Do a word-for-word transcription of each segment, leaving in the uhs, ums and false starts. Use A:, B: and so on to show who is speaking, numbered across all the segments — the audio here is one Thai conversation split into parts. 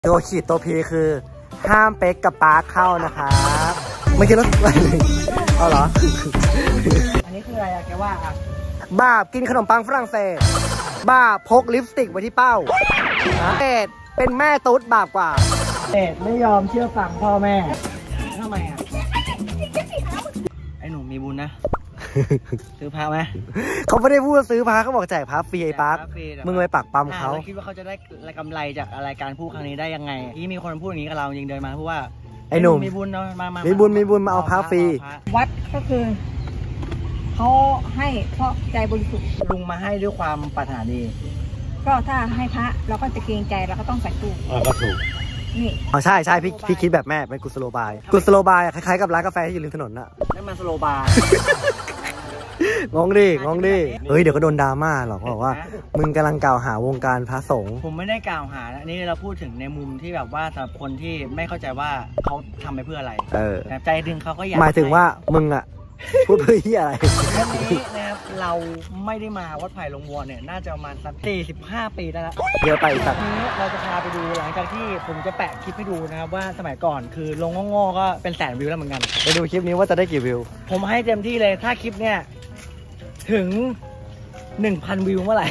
A: ตัวขีดตัวพีคือห้ามเป๊กกับปาร์คเข้านะครับไม่คิดว่าอะไรเอาเหรอ
B: อันนี้คืออะไรอะแกว่าอะ
A: บ้ากินขนมปังฝรั่งเศสบ้าพกลิปสติกไว้ที่เป้าเอ็ดเป็นแม่ตุ๊ดบาปกว่า
B: เอ็ดไม่ยอมเชื่อฟังพ่อแม่ทำไมอะไอ้หนูมีบุญนะซื้อพระไหม
A: เขาไม่ได้พูดซื้อพระเขาบอกแจกพระฟรีไอ้ปาร์คมึงไปปักปั๊มเขา
B: คิดว่าเขาจะได้กำไรจากอะไรการพูดครั้งนี้ได้ยังไงที่มีคนพูดอย่างนี้กับเราจริงเดินมาพูดว่า
A: ไอ้หนุ่ม
B: มีบุญนะมา
A: มีบุญมีบุญมาเอาพระฟรี
C: วัดก็คือเขาให้เพราะใจบริสุทธิ์
B: ลุงมาให้ด้วยความปรารถนาดี
C: ก็ถ้าให้พระเราก็จะเกรงใจเราก็ต้องใส่ตู้
A: อ่าก็ถูกนี่อ๋อใช่ใช่พี่พี่คิดแบบแม่เป็นกุศโลบายกุศโลบายคล้ายๆกับร้านกาแฟที่อยู่ริมถนนน่ะ
B: นั่นมันสโลบาย
A: งงดิงงดิเฮ้ยเดี๋ยวก็โดนดราม่าหรอกบอกว่ามึงกำลังกล่าวหาวงการพระสงฆ์
B: ผมไม่ได้กล่าวหานะนี่เราพูดถึงในมุมที่แบบว่าสำหรับคนที่ไม่เข้าใจว่าเขาทำไปเพื่ออะไร
A: เออ
B: ใจดึงเขาก็อยาก
A: หมายถึงว่ามึงอะพูดเพื่อที่อะไร
B: วันนี้นะครับเราไม่ได้มาวัดไผ่ลงวัวเนี่ยน่าจะประมาณสักสี่สิบห้าปีแล้ว
A: เยอะไปสัก
B: นี้เราจะพาไปดูหลังจากที่ผมจะแปะคลิปให้ดูนะครับว่าสมัยก่อนคือลงงอๆก็เป็นแสนวิวแล้วเหมือนกัน
A: ไปดูคลิปนี้ว่าจะได้กี่วิว
B: ผมให้เต็มที่เลยถ้าคลิปเนี่ยถึง หนึ่งพัน วิวเมื่อไหร่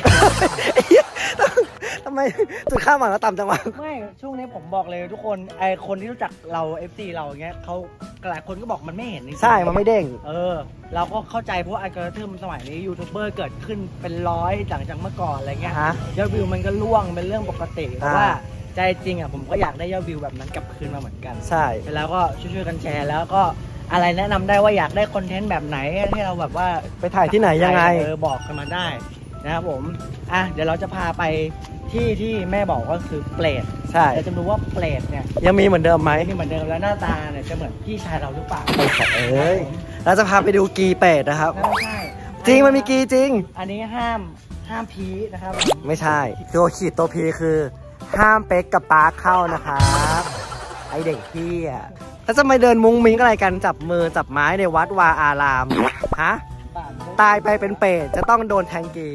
A: ทำไมจุดค่าหมายเราต่ำจังวะ
B: ไม่ช่วงนี้ผมบอกเลยทุกคนไอคนที่รู้จักเรา เอฟ ซี เราอย่างเงี้ยเขาหลายคนก็บอกมันไม่เห็น
A: ใช่มันไม่เด้ง
B: เออเราก็เข้าใจเพราะอัลกอริทึมสมัยนี้ยูทูบเบอร์เกิดขึ้นเป็นร้อยหลังจากเมื่อก่อนอะไรเงี้ยยอดวิวมันก็ล่วงเป็นเรื่องปกติเพราะว่าใจจริงอ่ะผมก็อยากได้ยอดวิวแบบนั้นกลับคืนมาเหมือนกัน
A: ใช่
B: แล้วก็ช่วยๆกันแชร์แล้วก็อะไรแนะนำได้ว่าอยากได้คอนเทนต์แบบไหนให้เราแบบว่า
A: ไปถ่ายที่ไหนยังไง
B: เออบอกกันมาได้นะครับผมอ่ะเดี๋ยวเราจะพาไปที่ที่แม่บอกก็คือเปรต
A: ใช่
B: จะดูว่าเปรตเนี่ย
A: ยังมีเหมือนเดิมไหม
B: มีเหมือนเดิมแล้วหน้าตาเนี่ยจะเหมือนพี่ชายเราหรือเปล่า
A: เอ้ยเราจะพาไปดูกีเปรตนะครับ
B: ไม่ใช่
A: จริงมันมีกีจริง
B: อันนี้ห้ามห้ามพีนะครับ
A: ไม่ใช่ตัวขีดตัวพีคือห้ามเป๊กกับปาร์คเข้านะครับไอเด็กพี่อ่ะแล้วจะมาเดินมุ้งมิ้งอะไรกันจับมือจับไม้ในวัดวาอารามฮะตายไปเป็นเปรตจะต้องโดนแทงกี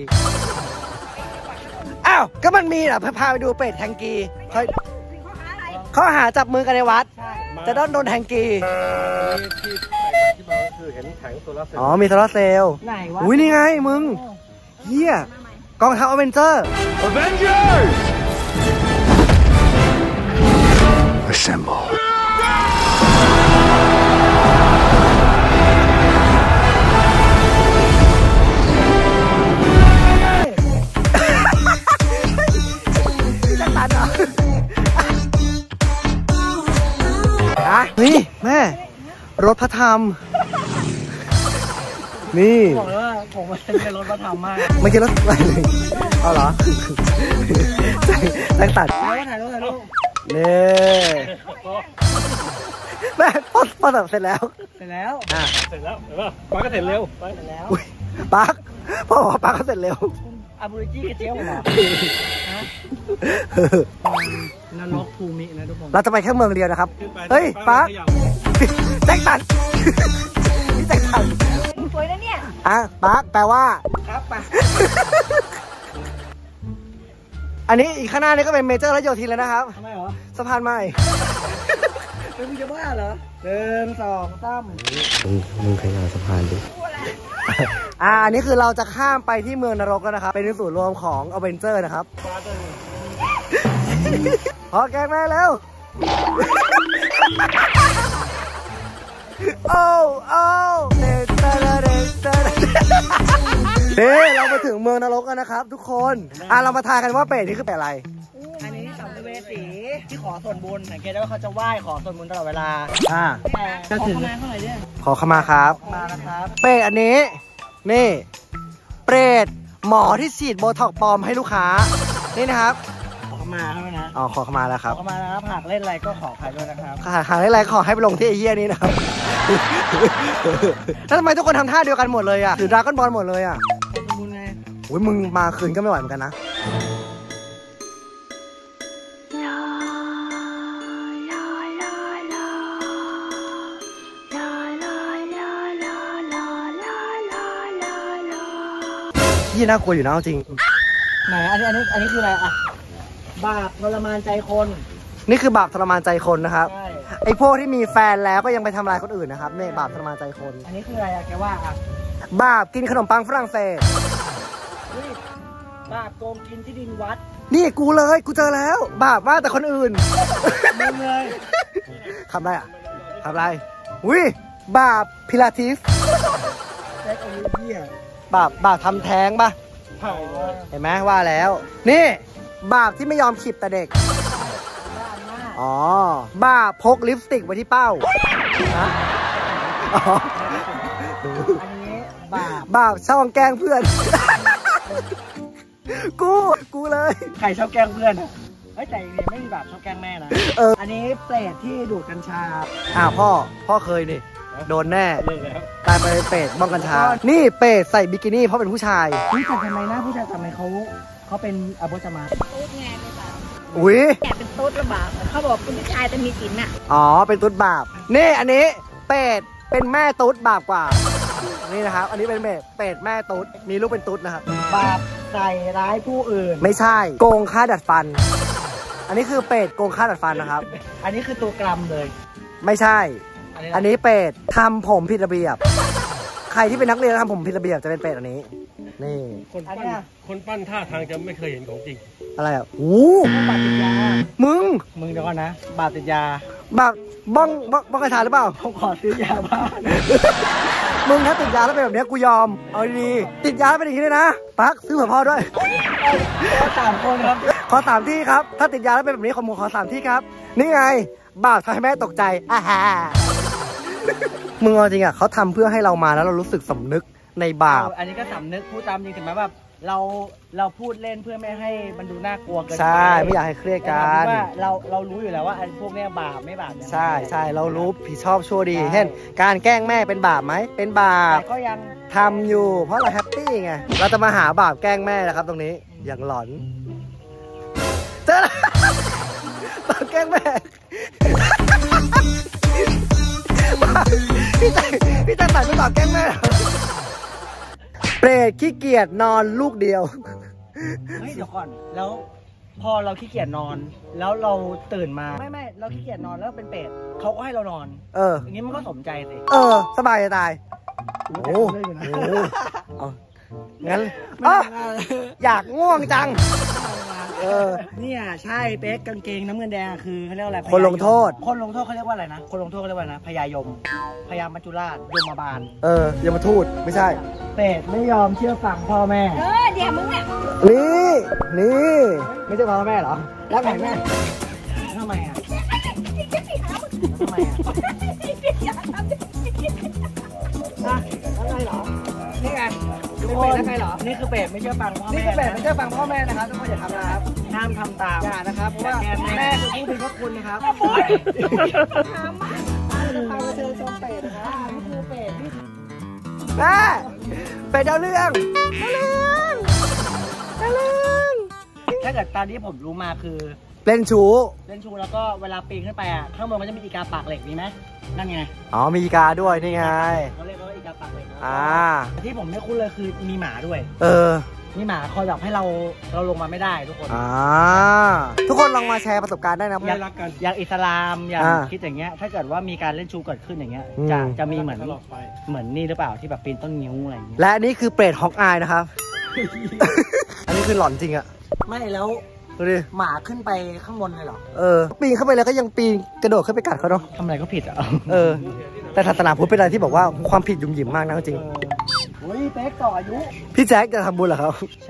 A: อ้าวก็มันมีอ่ะพาไปดูเปรตแทงกีข้อหาจับมือกันในวัดจะต้องโดนแทงกีอ๋อมีโซลาร์เซลล์อุ้ยนี่ไงมึงเฮียกองทัพอเวนเจอร์ Avengers Assembleนี่แม่รถพระธรรมนี่
B: บอกเลยว่าผมเป็นรถพระธรรมมาก
A: ไม่คิดรถอะไรเลยเอาเหรอแจ้งตัด
B: ถ่ายรูปถ่ายรูป
A: นี่แม่ปดปดเสร็จแล้ว
B: เสร็จแล้ว
A: อ่ะ
B: เสร็จแล้วปักก็เสร็จเร็วเสร็จแล้ว
A: ปักพ่อบอกปักก็เสร็จเร็ว
B: อาบูริจี้กับเจี๊ยบเหรอนรกภูมินะทุกคน
A: เราจะไปแค่เมืองเดียวนะครับเฮ้ยปักแจ็คสันนี่แจ็คสัน
C: สวยนะเนี่ย
A: อ่ะปักแปลว่า
B: ครับปัก
A: อันนี้อีกข้างหน้านี้ก็เป็นเมเจอร์และโยธินแล้วนะครับ
B: ทำไมเหรอ
A: สะพานใหม่
B: เป็นมึงจะบ้าเหรอเดินสองซ้ำ
A: มึงมึงขยายสะพานดิอ่าอันนี้คือเราจะข้ามไปที่เมืองนรกแล้วนะครับเป็นศูนย์รวมของอเวนเจอร์นะครับพอแกงมาแล้วโอ้โอ้เดตาเดตาเฮ้ยเรามาถึงเมืองนรกกันนะครับทุกคนอ่ะเรามาทายกันว่าเปรตนี่คือเปรตอะไร
B: อันนี้สัมภเวสีที่ขอส่วนบุญสังเกตได้ว่าเขาจะไหว้ขอส่วนบุญตลอดเวลา
A: อ่า
B: จะถึงขอขมาเท่าไหร่เนี่ย
A: ขอขมาครับ
B: มานะครับ
A: เปรตอันนี้นี่เปรตหมอที่ฉีดโบท็อกปลอมให้ลูกค้านี่นะครับ
B: ขอขมาเท่านั้นนะ
A: อ๋อขอขมาแล้วครับ
B: ขอขมาแล้วหากเล่นอะไรก็ขออภัยด้วยนะครับ
A: หากเล่นอะไรขอให้ไปลงที่ไอ้เหี้ยนี้นะครับแล้วทำไมทุกคนทำท่าเดียวกันหมดเลยอ่ะถือดราก้อนบอลหมดเลยอ่ะ
B: บุญไง
A: โอ้ยมึงมาคืนก็ไม่ไหวเหมือนกันนะที่น่ากลัวอยู่นะจริง
B: ไหนอันนี้อันนี้อันนี้คืออะไรอ่ะบาปทรมานใจคน
A: นี่คือบาปทรมานใจคนนะครับ
B: ใช่
A: ไอ้พวกที่มีแฟนแล้วก็ยังไปทำลายคนอื่นนะครับเนี่ยบาปทรมานใจคน
B: อันนี้คืออะไรอะแกว่าอะ
A: บาปกินขนมปังฝรั่งเศส
B: เฮ้ยบาปโกงกินที่ดินวัด
A: นี่กูเลยกูเจอแล้ว บาปว่าแต่คนอื่น
B: มึงเลย
A: ทำไรอ่ะทำไรอุ้ยบาปพิลาทิส
B: แจ็คเอาไว้เหี้ย
A: บาปบาปทำแท้งปะ
B: เผาอะ
A: เห็นไหมว่าแล้ว นี่ บาปที่ไม่ยอมขีบแต่เด็ก
B: ด้านหน้า
A: อ๋อบาปพกลิปสติกไว้ที่เป้าฮะอ๋อ
B: อันนี้บาป
A: บาปช่องแกล้งเพื่อน กูกูเลย
B: ใครชอบแกล้งเพื่อนอะเฮ้ยแต่จริงๆไม่มีบาปชอบแกล้งแม่นะ
A: เออ
B: อันนี้เปรตที่ดูดกัญชา
A: อ้าวพ่อพ่อเคยนี่โดนแน่
B: เลิกแล้ว
A: ตายไปเป็ดบ้องกัญชา นี่เป็ดใส่บิกินี่เพราะเป็นผู้ชาย
B: นี่แต่ทำไมนะผู้ชายทำไมเขาเขาเป็นอโบจมา
C: ตุ๊ดไงเลยค่ะ
A: อุ้ย
C: แกเป็นตุ๊ดหรือเปล่าเขาบอกเป็นผู้ชายแต่มีศีลน่ะ
A: อ๋อเป็นตุ๊ดบาปนี่อันนี้เป็ดเป็นแม่ตุ๊ดบาปกว่านี่นะครับอันนี้เป็นเป็ดเป็ดแม่ตุ๊ดมีลูกเป็นตุ๊ดนะครับ
B: บาปใส่ร้ายผู้อื่น
A: ไม่ใช่โกงค่าดัดฟัน อันนี้คือเป็ดโกงค่าดัดฟันนะครับ
B: อันนี้คือตัวกรัมเลย
A: ไม่ใช่
B: อันนี้
A: อันนี้เป็ดทำผมผิดระเบียบ ใครที่เป็นนักเรียนแล้วทำผมผิดระเบียบจะเป็นเป็ดอันนี้ นี่
D: คนปั้นคนปั้นท่าทางจะไม่เคยเห็นของจริง
A: อะไรอ่ะโอ้
B: บาปติดยา
A: มึง
B: มึงเดี๋ยวก่อนนะ บาปติดยา
A: แบบบ้องบ้องบ้องกระชาหรือเปล่า
B: เขาขอซื้อยาบ้า
A: มึงถ้าติดยาแล้วเป็นแบบนี้กูยอม เอาดีๆติดยาแล้วเป็นอย่างนี้เลยนะปักซื้อเผื่อพ่อด้วย
B: สามคนครับ
A: ขอสามที่ครับ ถ้าติดยาแล้วเป็นแบบนี้ขอมูขอสามที่ครับ นี่ไงบาปทำให้แม่ตกใจอ่าฮะมึงเอาจริงอ่ะเขาทำเพื่อให้เรามาแล้วเรารู้สึกสำนึกในบาป
B: อันนี้ก็สำนึกพูดตามจริงถึงแม้แบบเราเราพูดเล่นเพื่อไม่ให้มันดูน่ากลัวเกินไป
A: ใช่ไม่อยากให้เครียดกัน
B: ว่าเราเรารู้อยู่แล้วว่าไอ้พวกเนี้ยบาปไม่บาปยังไง
A: ใช่ใช่เรารู้ผิดชอบชั่วดีเช่นการแกล้งแม่เป็นบาปไหมเป็นบาป
B: แต่ก็ยัง
A: ทำอยู่ เพราะเราแฮปปี้ไงเราจะมาหาบาปแกล้งแม่นะครับ ตรงนี้อย่างหลอนเจอแล้วบาปแกล้งแม่พี่ใจพี่ใจใส่เป็นบาปแกล้งแม่เปรตขี้เกียจนอนลูกเดียว
B: เฮ้ยเดี๋ยวก่อนแล้วพอเราขี้เกียจนอน แล้วเราตื่นมาไม่ไม่เราขี้เกียจนอนแล้วเป็นเป็ดเขาก็ให้เรานอน
A: เออ
B: อย่างนี้มันก็สมใจสิ
A: เออ สบายจะตาย โอ้โหเอางั้นอ๋ออยากง่วงจัง เออ
B: เนี่ยใช่เป๊กกางเกงน้ำเงินแดงอะคือเขาเรียกว่าอะไร
A: คนลงโทษ
B: คนลงโทษเขาเรียกว่าอะไรนะคนลงโทษเขาเรียกว่าอะไรนะพยายมพยามัจจุราชยมบาล
A: เอออย่ามาทูดไม่ใช่
B: เป็ดไม่ยอมเชื่อฟังพ่อแม่
C: เออเดี๋ยวมึงอ่ะ
A: นี่นี่ไม่ใช่พ่อแม่เหรอรักไหนแม่
B: ทำไมอ่ะทำไมอ่ะอะแล้วไงเหรอนี่ไงทุกคนแล้วไงเหรอนี่คือเป็ดไม่เชื่อฟังพ่อแม่
A: นี่คือเป็ดไม่ใช่ฟังพ่อแม่นะครับทุกคนอย่าทำนะครับ
B: ห้ามทำตาม
A: อย่านะครับเพราะว่า
B: แม่คือผู้มีพระคุณนะครับ
A: จะพาไปเจอชมเป็ดนะครับนี่คือเป็ดนี่แม่เป็ดดาวเรืองดาวเรืองดาวเรือง
B: ถ้าเกิดตอนนี้ผมรู้มาคือ
A: เล่นชู
B: เล่นชูแล้วก็เวลาปีนขึ้นไปอ่ะข้างบนมันจะมีอีกาปากเหล็กมีไหมนั่นไง
A: อ๋อมีอีกาด้วยนี่ไง
B: เขาเรียกว่าอีกาปากเหล็ก
A: อ่า
B: ที่ผมไม่คุ้นเลยคือมีหมาด้วย
A: เออ
B: มีหมาคอยแบบให้เราเราลงมาไม่ได้ทุกคน
A: อ่าทุกคนลองมาแชร์ประสบการณ์ได้นะ
D: ไม่รักกัน
B: อย่างอิสลามอย่าง
A: อ่า
B: คิดอย่างเงี้ยถ้าเกิดว่ามีการเล่นชูเกิดขึ้นอย่างเงี้ย
A: อืม
B: จะจะมีเหมือน
D: ตลอดไป
B: เหมือนนี่หรือเปล่าที่แบบปีนต้นนิ้วอะไรอย่างเงี้ย
A: และนี่คือเปรตฮอกอายนะครับ อันนี้คือหลอนจริงอะ
B: ไม่แล้ว
A: ดูดิ
B: หมาขึ้นไปข้างบนเลยเหรอ
A: เออปีนเข้าไปแล้วก็ยังปีนกระโดดขึ้นไปกัดเขาเนาะ
B: ทำอะไรก็ผิดอ่ะ
A: เออ แต่ศาสนาพุทธเป็นอะไรที่บอกว่าความผิดหยุ่มหยิมมากนะจริง
B: เฮ้ยเป๊กต่ออายุ
A: พี่แจ็คจะทำบุญเหรอครับ
B: ใช่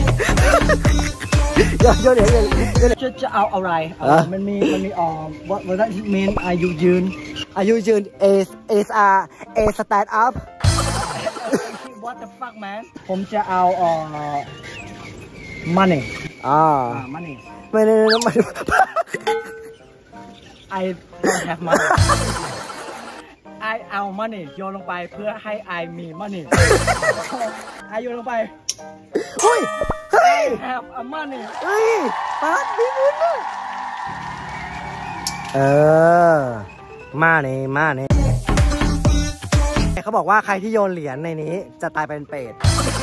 A: เดี๋ยวเดี๋ยวเดี๋ยวเดี๋ยวเดี๋ยว
B: จะจะเอาอะไรเอา
A: อ่ะ
B: มันมีมันมีออม what what that mean อายุยืน
A: อายุยืน A S R A stand up
B: what the fuck man ผมจะเอาเอ่อ money
A: อ่า
B: อ่า money
A: ไม่ได้ไม่ได้
B: I don't have money I เอา money โยนลงไปเพื่อให้ I มี money I โยนลงไป
A: เฮ้ยเฮ้ย
B: have a money
A: เฮ้ยปาดมีบุญด้วยเออมาเน่มาเน่เขาบอกว่าใครที่โยนเหรียญในนี้จะตายเป็นเปรต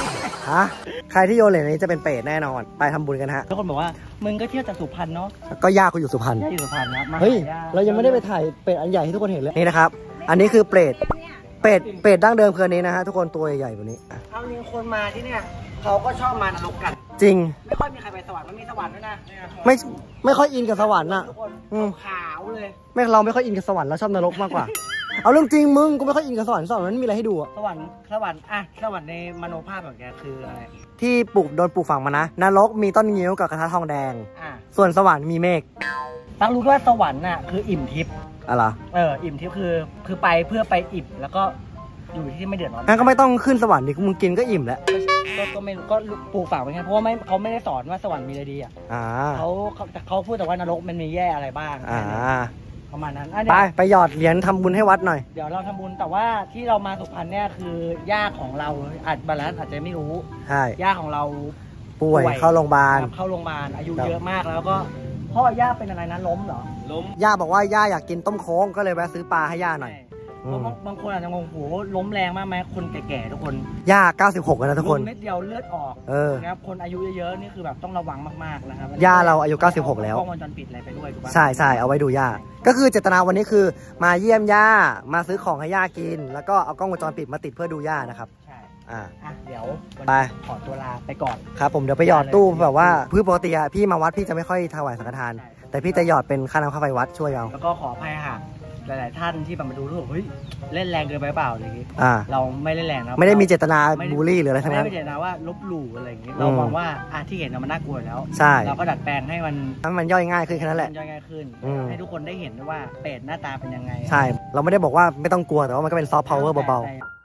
A: ฮะใครที่โยนเหรียญนี้จะเป็นเปรตแน่นอนไปทำบุญกันฮะ
B: ทุกคนบอกว่ามึงก็เที่ยวจากสุพรรณเนาะ
A: ก็ย่ากูอยู่สุพรรณ
B: ย่าอยู่สุพรรณนะมา
A: เฮ้ย
B: หา
A: เรายังไม่ได้ไปถ่ายเปรตอันใหญ่ให้ทุกคนเห็นเลยนี่นะครับอันนี้คือเปรตเปรตเปรตดั้งเดิมคืออันนี้นะฮะทุกคนตัวใหญ่ๆแบบนี้
B: เอาจริงคนมาที่เนี่ยเขาก็ชอบมานรกกัน
A: จริง
B: ไม่ค่อยมีใครไปสวรรค์มันมีสวรรค์ด้วยนะ
A: ไม่ไม่ค่อยอินกับสวรรค์อ่ะ
B: ทุกคน
A: อืม
B: ขาวเลย
A: ไม่เราไม่ค่อยอินกับสวรรค์เราชอบนรกมากกว่า เอาเรื่องจริงมึงกูไม่ค่อยอินกับสวรรค์สวรรค์มันมีอะไรให้ดูอะ
B: สวรรค์สวรรค์อ่ะสวรรค์ในมโนภาพของแกคืออะไร
A: ที่ปลูกโดนปลูกฝังมานะนรกมีต้นงิ้วกับกระทะทองแดง
B: อ่ะ
A: ส่วนสวรรค์มีเมฆ
B: ตักรู้ว่าสวรรค์น่ะคืออิ่มทิพย์
A: อะไร
B: เอออิ่มทิพย์คือคือไปเพื่อไปอิ่มแล้วก็อยู่ที่ไม่เดือดร้อน
A: งั้นก็ไม่ต้องขึ้นสวรรค์ดิมึงกินก็อิ่มแล้ว
B: ก็ก็ไม่รู้ก็ปลูกฝังไว้ไงเพราะว่าไม่เขาไม่ได้สอนว่าสวรรค์มีอะไรดีอ่ะ
A: อ่า
B: เขาเขาแต่เขาพูดแต่ว่านรกมันมีแย่อะไรบ้าง
A: อ่า
B: ประมาณนั้นอ่ะ
A: ไป
B: เดี๋ยว
A: ไปหยอดเหรียญทำบุญให้วัดหน่อย
B: เดี๋ยวเราทำบุญแต่ว่าที่เรามาสุพรรณเนี่ยคือย่าของเราอาจบาลานซ์อาจจะไม่รู้
A: ใช่
B: ย่าของเรา
A: ป่วยเข้าโรงพยาบาล
B: ครับเข้าโรงพยาบาลอายุ
A: ครับ
B: เยอะมากแล้วก็พ่อย่าเป็นอะไรนะล้มเหรอ
D: ล้ม
A: ย่าบอกว่าย่าอยากกินต้มโค้งก็เลยแวะซื้อปลาให้ย่าหน่อย อืม
B: บางบางคนอาจจะงงโหล้มแรงมากไหมคนแก่ๆทุกคน
A: ย่าเก้าสิบหกแล้วนะทุกคน
B: ล้มเม็ดเดียวเลือดออก
A: เออ
B: นะครับคนอายุเยอะๆนี่คือแบบต้องระวังมากๆนะครับ
A: ย่าเราอายุเก้าสิบหกแล้ว
B: กล้องวงจรปิดอะไรไปด้วยถูกปะ
A: ใช่ใช่เอาไว้ดูย่าก็คือเจตนาวันนี้คือมาเยี่ยมย่ามาซื้อของให้ย่ากิน แล้วก็เอากล้องวงจรปิดมาติดเพื่อดูย่านะครับ
B: ใช่
A: อ่า
B: อ่ะเดี๋ยววัน
A: ไป
B: นี้ขอตัวลาไปก่อน
A: ครับผมเดี๋ยวไปหยอดตู้แบบว่าพื้นปกติอะพี่มาวัดพี่จะไม่ค่อยถวายสังฆทาน
B: ใช่
A: แต่พี่จะหยอดเป็นค่าน้ำค่าไฟวัดช่วยเอา
B: แล้วก็ขออภัยหากหลาย ๆ ท่านที่แบบมาดูรู้สึกเฮ้ยเล่นแรงเกินไปเปล่าอะไรอย่างงี้
A: อ่า
B: เราไม่เล่นแรงนะ
A: ไม่ได้มีเจตนา
B: ไม่ได้
A: บูลลี่หรืออะไรทั้ง
B: ไม่
A: นั้
B: ได้
A: น
B: มีเจตนาว่าลบหลู่อะไรอย่างงี้
A: อืม
B: เรามองว่าอ่ะที่เห็นน่ะมันน่ากลัวอยู่แล้ว
A: ใช่
B: เราก็ดัดแปลงให้มัน
A: ให้มันย่อยง่ายขึ้นแค่นั้นแหละ
B: ย่อยง่ายขึ้น
A: อืม
B: ให้ทุกคนได้เห็นด้วยว่าเป็ดหน้าตาเป็นยังไง
A: ใช่ เราไม่ได้บอกว่าไม่ต้องกลัวแต่ว่ามันก็เป็นซอฟต์พาวเวอร์เบา
B: แต่